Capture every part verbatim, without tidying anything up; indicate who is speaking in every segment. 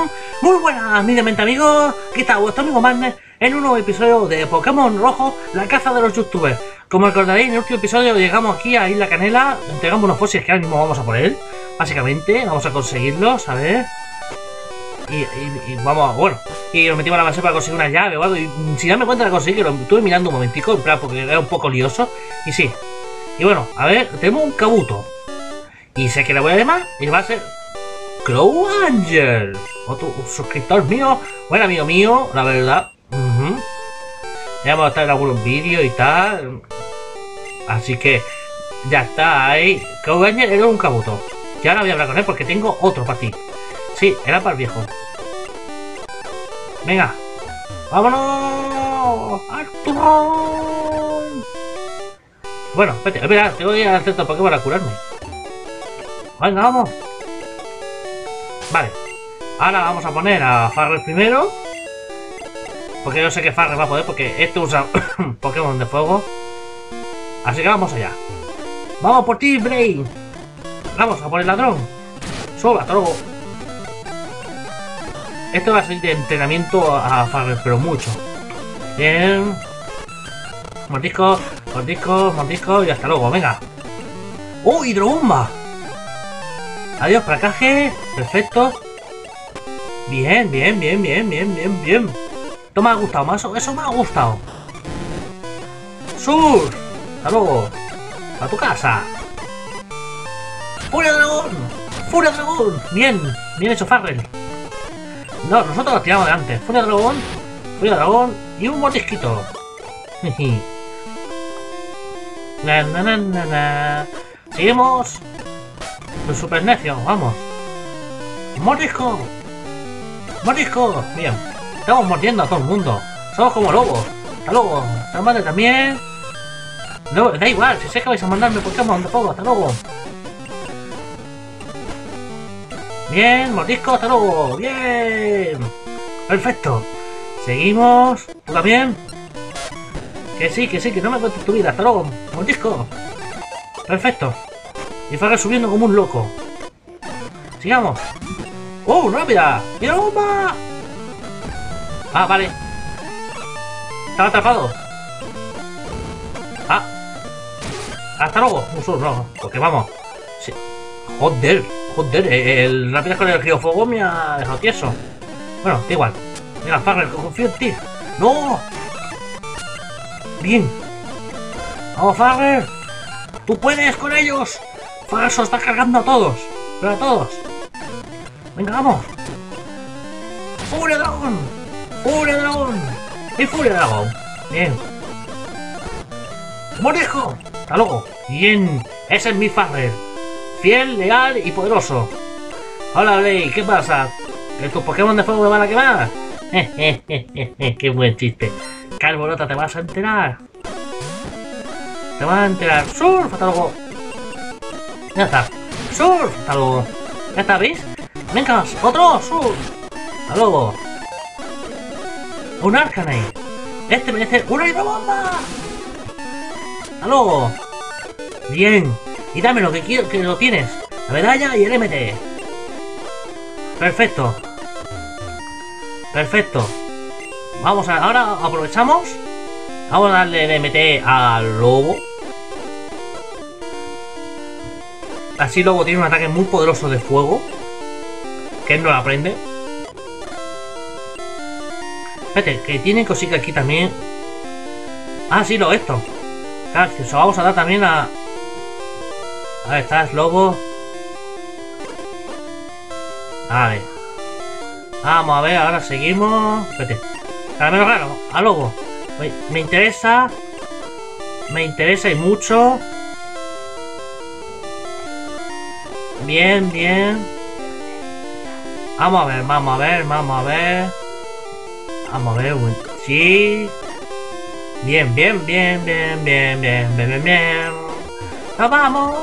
Speaker 1: Pokémon. Muy buenas, mídamente amigos. Aquí está vuestro amigo Madness en un nuevo episodio de Pokémon Rojo, la caza de los youtubers. Como recordaréis, en el último episodio llegamos aquí a Isla Canela, entregamos unos fósiles que ahora mismo vamos a por él. Básicamente, vamos a conseguirlos, a ver. Y, y, y vamos, a, bueno, y nos metimos a la base para conseguir una llave o algo. Y sin darme cuenta de conseguir, que lo estuve mirando un momentico, en plan, porque era un poco lioso. Y sí. Y bueno, a ver, tenemos un Kabuto. Y sé que le voy a llamar y va a ser Crow Angel, otro suscriptor mío, buen amigo mío, la verdad. Uh-huh. Ya hemos estado en algunos vídeos y tal. Así que ya está ahí. Crow Angel era un Kabuto. Y ahora voy a hablar con él porque tengo otro para ti. Sí, era para el viejo. Venga, vámonos, Arturo. Bueno, espérate, espera, tengo que ir al centro Pokémon para curarme. Venga, vamos. Vale, ahora vamos a poner a Farrell primero, porque yo sé que Farrell va a poder, porque este usa Pokémon de fuego. Así que vamos allá. Vamos por ti, Brain. Vamos a por el ladrón. Sube, hasta luego. Esto va a ser de entrenamiento a Farrell, pero mucho. Bien. Mordisco, mordisco, mordisco y hasta luego, venga. ¡Oh, hidrobomba! Adiós, placaje. Perfecto. Bien, bien, bien, bien, bien, bien, bien. Esto me ha gustado más. Eso me ha gustado. ¡Sur! Hasta luego. A tu casa. ¡Furia dragón! ¡Furia dragón! Bien, bien hecho, Farrell. No, nosotros lo tiramos de antes. Furia dragón, furia dragón y un mordisquito. na, na, na, na, na. Seguimos. Los super necios, vamos. ¡Mordisco! ¡Mordisco! Bien. Estamos mordiendo a todo el mundo. Somos como lobos. Hasta luego. Hasta madre también. No, da igual, si sé que vais a mandarme Pokémon de fuego. Hasta luego. Bien, mordisco, hasta luego. Bien. Perfecto. Seguimos. ¿Tú también? Que sí, que sí, que no me cuentes tu vida. Hasta luego. Mordisco. Perfecto. Y Farrell subiendo como un loco. Sigamos. ¡Oh, rápida! ¡Mira la bomba! Ah, vale. Estaba atrapado. Ah. Hasta luego. Un sur, no. Porque vamos. Sí. Joder. Joder. El rápido con el geofuego me ha dejado tieso. Bueno, da igual. Mira, Farrell, confío en ti. ¡No! Bien. Vamos, Farrell. ¡Tú puedes con ellos! Farrell se está cargando a todos. Pero a todos. Venga, vamos. ¡Furia dragón! ¡Furia dragón! ¡Y furia dragón! Bien. ¡Mordisco! ¡Hasta luego! Bien. Ese es mi Farrell. Fiel, leal y poderoso. Hola, Blade. ¿Qué pasa? ¿Que tus Pokémon de fuego me van a quemar? ¡Qué buen chiste! Carbolota, te vas a enterar. Te vas a enterar. ¡Surf! ¡Hasta luego! Ya está. ¡Surf! ¡Hasta luego! ¿Ya está, veis? ¡Venga! ¡Otro! ¡Surf! ¡Hasta luego! ¡Un Arcanine! ¡Este merece una hidrobomba! ¡Hasta luego! ¡Bien! Y dame lo que quiero, que lo tienes. La medalla y el M T. Perfecto. Perfecto. Vamos a... Ahora aprovechamos. Vamos a darle el M T al lobo. Así Lobo tiene un ataque muy poderoso de fuego. Que él no lo aprende. Espérate, que tiene cositas aquí también. Ah, sí, lo esto. Calcio, se lo vamos a dar también a... Ahí estás, Lobo. Vale. Vamos a ver, ahora seguimos. Espérate. Caramelo raro, a Lobo. Me, me interesa. Me interesa y mucho. Bien, bien. Vamos a ver, vamos a ver, vamos a ver. Vamos a ver, sí. Bien, bien, bien, bien, bien, bien, bien, bien, bien. ¡Nos vamos!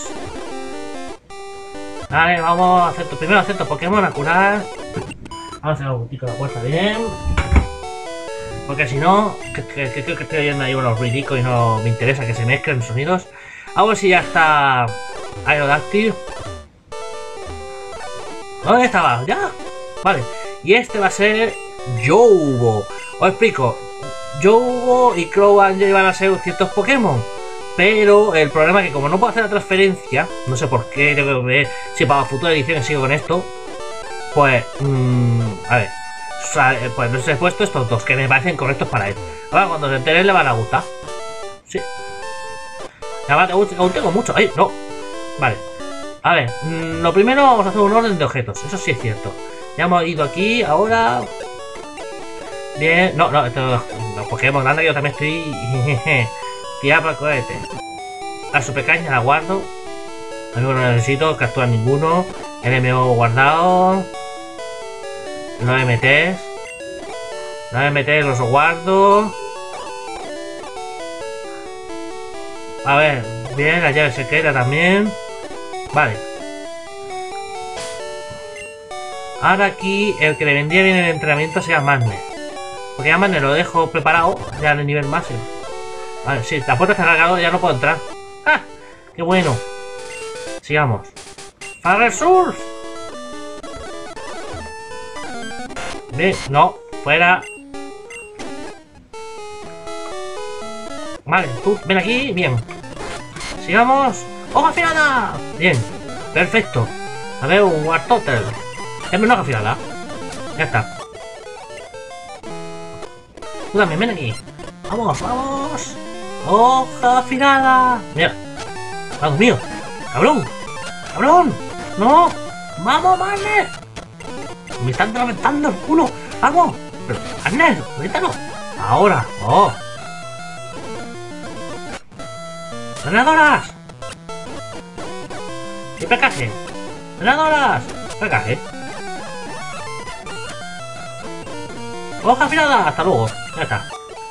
Speaker 1: Vale, vamos a hacer tu primero hacer tu Pokémon a curar. Vamos a hacer un poquito la puerta bien. Porque si no, que, que, que, que estoy oyendo ahí unos ruidicos y no me interesa que se mezclen sonidos. A ver si ya está Aerodactyl. ¿Dónde estaba? ¿Ya? Vale, y este va a ser Youbo. Os explico. Youbo y Crow Angel van a ser ciertos Pokémon. Pero el problema es que como no puedo hacer la transferencia, no sé por qué, tengo que ver si para futuras ediciones sigo con esto. Pues, mmm, a ver, pues les he puesto estos dos que me parecen correctos para él. Ahora cuando se enteren le van a gustar. Sí. Además, aún, aún tengo mucho. ¡Ay, no! Vale. A ver, mmm, lo primero vamos a hacer un orden de objetos. Eso sí es cierto. Ya hemos ido aquí, ahora... Bien, no, no, esto, los Pokémon, anda que yo también estoy... Tirar para el cohete. La super caña la guardo. Amigo, no necesito capturar ninguno. N M O guardado. Los M Ts. Los M Ts los guardo. A ver, bien, la llave secreta también. Vale. Ahora aquí el que le vendría bien el entrenamiento sea Magnet. Porque ya Magnet lo dejo preparado ya en el nivel máximo. Vale, sí, la puerta está cargada, ya no puedo entrar. ¡Ah! ¡Qué bueno! Sigamos. ¡Farrell Surf! Bien, no, fuera. Vale, tú, ven aquí, bien. Sigamos. ¡Hoja afilada! Bien, perfecto. A ver, un Wartortle. Dame una hoja afilada. Ya está. Tú también, ven aquí. Vamos, vamos. ¡Hoja afilada! Mira. ¡Vamos mío! ¡Cabrón! ¡Cabrón! ¡No! ¡Vamos, Magnet! ¡Me están reventando el culo! ¡Vamos! Pero, Magnet, ¡suéltalo! ¡Ahora! ¡Oh! ¡Drenadoras! ¡Y placaje! ¡Drenadoras! ¡Placaje! ¡Hoja afilada! ¡Hasta luego! Ya está.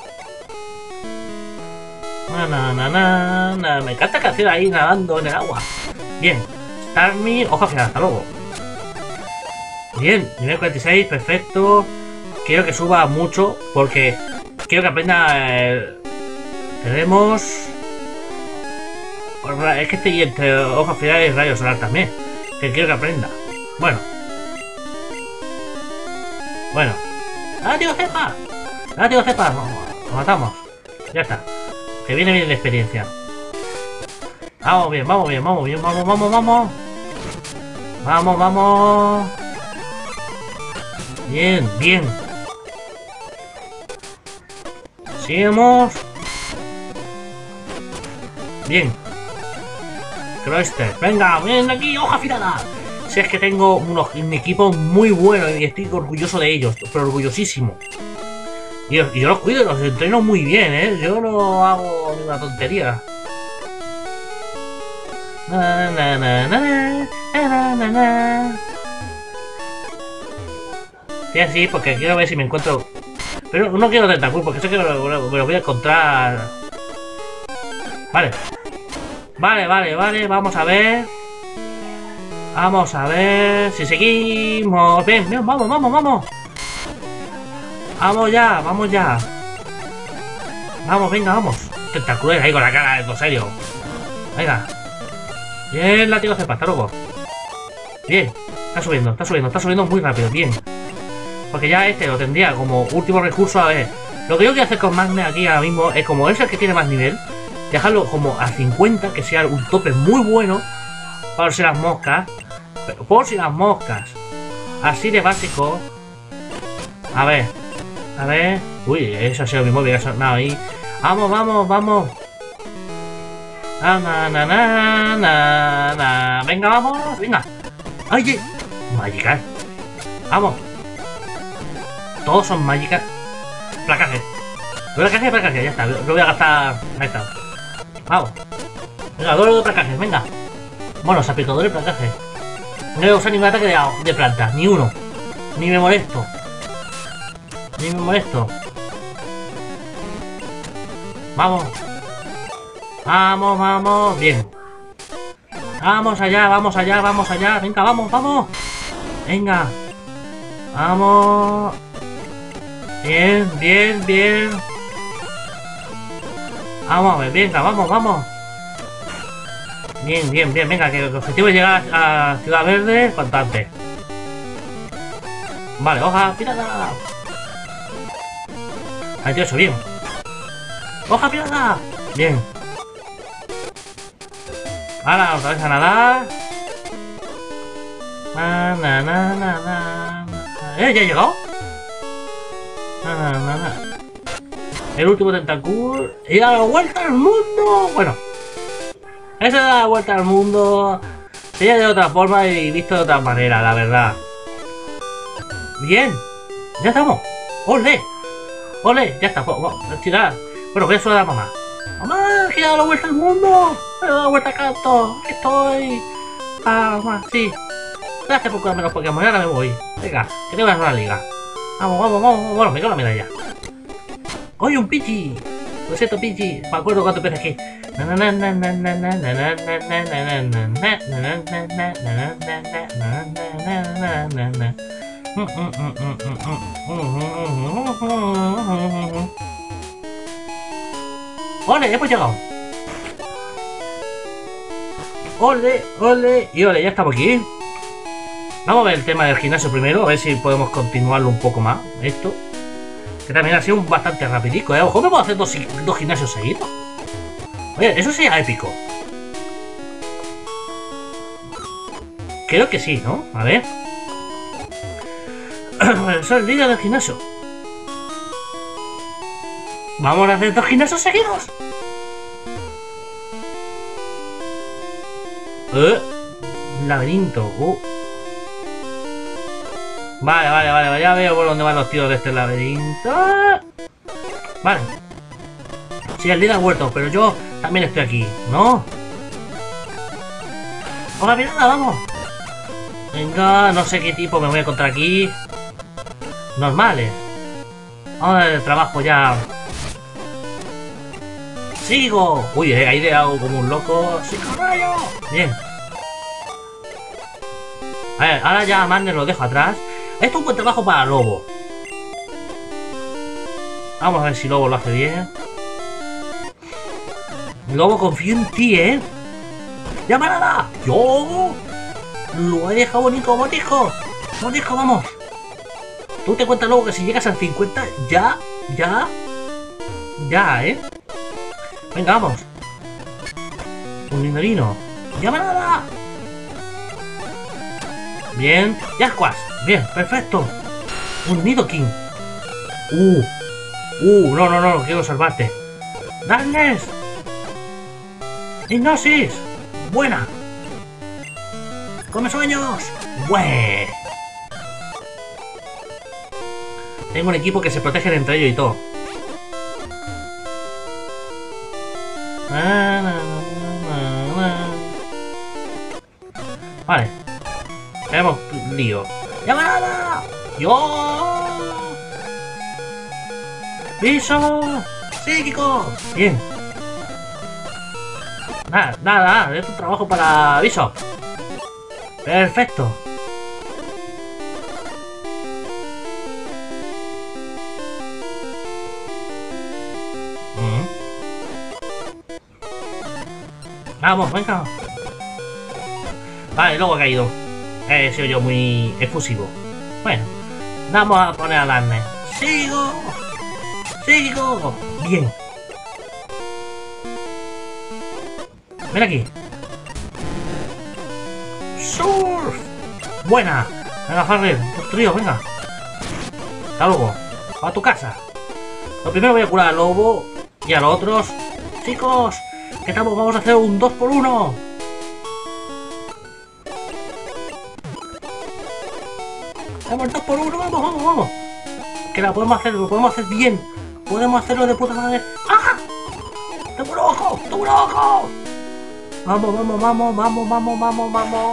Speaker 1: Na, na, na, na, na. Me encanta que hacer ahí nadando en el agua. Bien. Starmie, hoja afilada, hasta luego. Bien, nivel cuarenta y seis, perfecto. Quiero que suba mucho porque quiero que aprenda. Eh... Tenemos. Es que estoy entre hoja afilada y rayo solar también. Que quiero que aprenda. Bueno. Bueno. ¡Ah, tío Cepa! ¡Ah, tío Cepa! Lo matamos. Ya está. Que viene bien la experiencia. Vamos bien, vamos bien, vamos bien, vamos, vamos, vamos. Vamos, vamos. Bien, bien. Sigamos. Bien. Cloyster, venga, ven aquí, hoja afilada. Si es que tengo unos, un equipo muy bueno y estoy orgulloso de ellos, pero orgullosísimo. Y yo, y yo los cuido, los entreno muy bien, ¿eh? Yo no hago ninguna tontería. Na, na, na, na, na, na, na. Sí, así, porque quiero ver si me encuentro... Pero no quiero Tentacool, porque sé que me lo, me lo voy a encontrar... Vale. Vale, vale, vale, vamos a ver... Vamos a ver si seguimos... Bien, bien, vamos, vamos, vamos. Vamos ya, vamos ya. Vamos, venga, vamos. Tentacool ahí con la cara de todo serio. Venga. Bien, látigo cepa, hasta luego. Bien, está subiendo, está subiendo, está subiendo muy rápido, bien. Porque ya este lo tendría como último recurso. A ver, lo que yo quiero hacer con Magnet aquí ahora mismo es como es el que tiene más nivel, dejarlo como a cincuenta, que sea un tope muy bueno. Por si las moscas. Pero por si las moscas. Así de básico. A ver. A ver. Uy, eso ha sido mi móvil, eso no, ahí. Vamos, vamos, vamos. Na, na, na, na, na, na. Venga, vamos, venga. ¡Ay! Magical. Vamos. Todos son Magical. Placaje. Placaje, placaje, ya está. Lo voy a gastar. Ahí está. Vamos. Venga, doble de placaje, venga. Bueno, sapitador y placaje. No voy a usar ningún ataque de, de planta, ni uno. Ni me molesto. Ni me molesto. Vamos. Vamos, vamos. Bien. Vamos allá, vamos allá, vamos allá. Venga, vamos, vamos. Venga. Vamos. Bien, bien, bien. Vamos a ver, venga, vamos, vamos. Bien, bien, bien. Venga, que el objetivo es llegar a Ciudad Verde cuanto antes. Vale, hoja pirata. Ahí eso, bien. Hoja pirata. Bien. Ahora otra vez a nadar. Na, na, na, na, na. ¿Eh? ¿Ya he llegado? Na, na, na, na. El último tentáculo. Y da la vuelta al mundo. Bueno. Ese da la vuelta al mundo. Sería de otra forma y visto de otra manera, la verdad. Bien. Ya estamos. ¡Ole! ¡Ole! Ya está. Vamos a tirar. Bueno, voy a saludar a mamá. ¡Mamá! ¡Que he dado la vuelta al mundo! ¡He dado la vuelta al canto! ¡Estoy! Ah, mamá, sí. Gracias por cuidarme los Pokémon. Ahora me voy. Venga, que te voy a hacer una liga. Vamos, vamos, vamos. Bueno, me quedo la medalla. ¡Oye, un Pidgey! Lo siento, Pidgey. Me acuerdo cuando empecé aquí. ¡Ole! Hemos llegado. ¡Ole! ¡Ole! Y ole, ya estamos aquí. Vamos a ver el tema del gimnasio primero. A ver si podemos continuarlo un poco más. Esto. Que también ha sido bastante rapidico, ¿eh? Ojo, me puedo hacer dos, dos gimnasios seguidos. Oye, eso sería épico. Creo que sí, ¿no? A ver. Soy el líder del gimnasio. Vamos a hacer dos gimnasios seguidos. Eh, laberinto. Uh. Vale, vale, vale. Ya veo por dónde van los tíos de este laberinto. Vale. Sí, el líder ha vuelto, pero yo también estoy aquí, ¿no? Hola, mirada, vamos. Venga, no sé qué tipo me voy a encontrar aquí. Normales. Vamos a ver el trabajo ya. ¡Sigo! Uy, he ideado como un loco. ¡Sigo rayo! Bien. A ver, ahora ya a Marner lo dejo atrás. Esto es un buen trabajo para Lobo. Vamos a ver si Lobo lo hace bien. Lobo, confío en ti, ¿eh? ¡Llamarada! ¡Yo! Lo he dejado bonito, mordisco. Mordisco, vamos. Tú te cuentas luego que si llegas al cincuenta, ya, ya, ya, ¿eh? Venga, vamos. Un Nidorino. ¡Llamarada! Bien. Yasquas. Bien, perfecto. Un Nidoking. Uh. Uh, no, no, no, quiero salvarte. ¡Darkness! ¡Hipnosis! ¡Buena! ¡Come sueños! ¡Bue! Tengo un equipo que se protege entre ellos y todo. Vale. Tenemos lío. ¡Llamarada! ¡Yo! ¡Viso! ¡Psíquico! Bien. Nada, nada, nada. Es un trabajo para Viso. Perfecto. Mm. Vamos, venga. Vale, luego ha caído. He sido yo muy efusivo. Bueno, vamos a poner a Darkness. ¡Sigo! ¡Sigo! Bien. Ven aquí. ¡Surf! ¡Buena! Venga, Farrell, los tríos, venga. Hasta luego. A tu casa. Lo primero voy a curar al Lobo y a los otros. Chicos, ¿qué tal? Vamos a hacer un dos por uno. Vamos, dos por uno, vamos, vamos, vamos. Que la podemos hacer, lo podemos hacer bien. Podemos hacerlo de puta madre. ¡Ah! ¡Tengo un ojo! ¡Tengo un ojo! Vamos, vamos, vamos, vamos, vamos, vamos, vamos.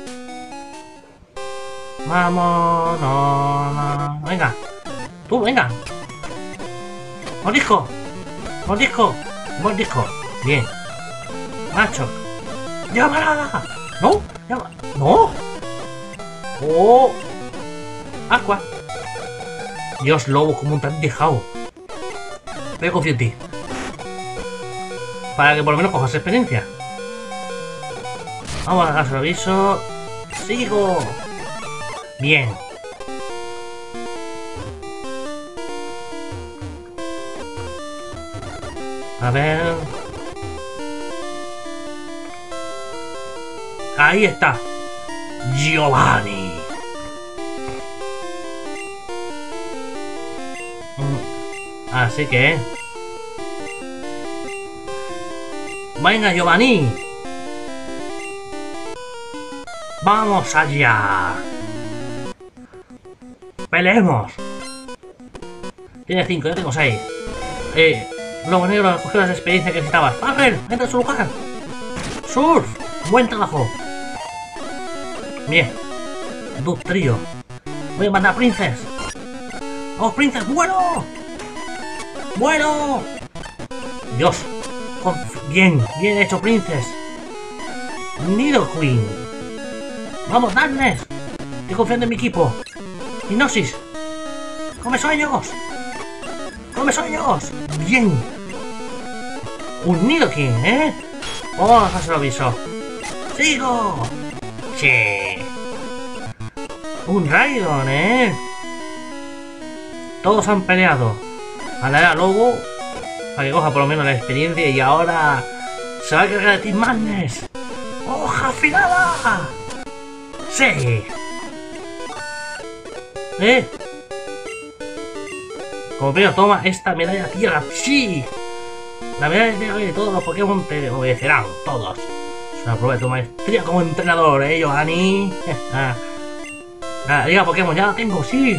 Speaker 1: Vamos, no, no. Venga. Tú, venga. Mordisco. Mordisco. Mordisco. Bien. Macho. ¡Llamarada! ¿No? Llama... ¿No? ¡Oh! Aqua. Dios, Lobo, como te han dejado. Pero confío en ti. Para que por lo menos cojas experiencia. Vamos a dar aviso. ¡Sigo! Bien. A ver... Ahí está. Giovanni. Así que... Venga, Giovanni. Vamos allá. Peleemos. Tiene cinco, yo tengo seis. Eh, Lobo Negro cogió las experiencias que necesitabas. ¡Farrell! ¡Entra en su lugar! ¡Surf! ¡Buen trabajo! Bien. Dude Trio. Voy a mandar a Princess. ¡Oh, Princess! ¡Bueno! ¡Bueno! Dios. Bien, bien hecho, Princess. Nido Queen. Vamos, Darkness. Estoy confiando en mi equipo. Hipnosis. ¡Come sueños! ¡Come sueños! ¡Bien! Un Nido King, ¿eh? ¡Oh, no se lo aviso! ¡Sigo! ¡Sí! Un Raidon, ¿eh? Todos han peleado. A la era Lobo para que coja por lo menos la experiencia y ahora se va a cargar de Team Madness. ¡Hoja afilada! ¡Sí! ¿Eh? Como primero toma esta medalla tierra. ¡Sí! La medalla de tierra de todos los Pokémon te obedecerán. Todos. Es una prueba de tu maestría como entrenador, ¿eh, Giovanni? ah. Ah, diga Pokémon, ya la tengo, sí.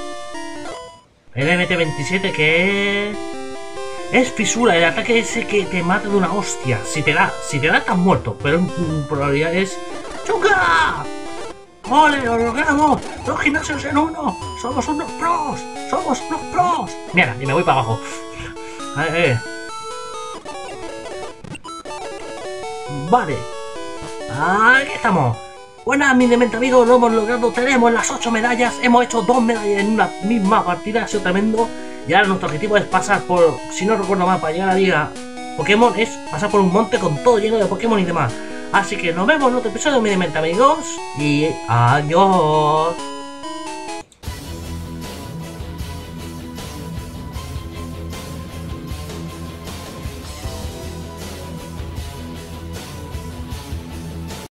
Speaker 1: El M T veintisiete que... Es fisura, el ataque ese que te mata de una hostia. Si te da, si te da estás muerto. Pero en probabilidad es... ¡Chuca! ¡Ole, lo logramos! ¡Los gimnasios en uno! ¡Somos unos pros! ¡Somos unos pros! Mira, y me voy para abajo. A ver, eh. Vale. Aquí estamos. Buenas, mis demente amigos, lo hemos logrado. Tenemos las ocho medallas. Hemos hecho dos medallas en una misma partida. Ha sido tremendo. Y ahora nuestro objetivo es pasar por, si no recuerdo mal, para llegar a la liga Pokémon, es pasar por un monte con todo lleno de Pokémon y demás. Así que nos vemos en otro episodio, mis demente amigos. Y adiós.